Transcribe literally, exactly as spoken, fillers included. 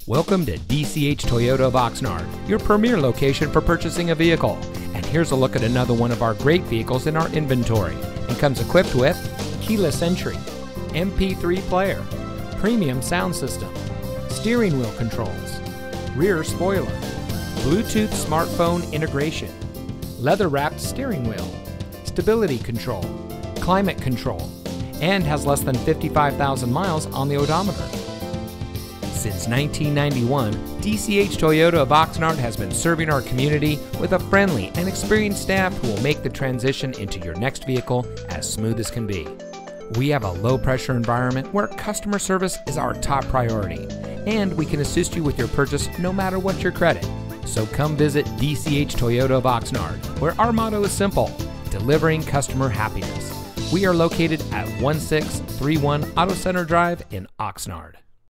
Welcome to D C H Toyota of Oxnard, your premier location for purchasing a vehicle. And here's a look at another one of our great vehicles in our inventory. It comes equipped with keyless entry, M P three player, premium sound system, steering wheel controls, rear spoiler, Bluetooth smartphone integration, leather-wrapped steering wheel, stability control, climate control, and has less than fifty-five thousand miles on the odometer. Since nineteen ninety-one, D C H Toyota of Oxnard has been serving our community with a friendly and experienced staff who will make the transition into your next vehicle as smooth as can be. We have a low-pressure environment where customer service is our top priority, and we can assist you with your purchase no matter what your credit. So come visit D C H Toyota of Oxnard, where our motto is simple: delivering customer happiness. We are located at one six three one Auto Center Drive in Oxnard.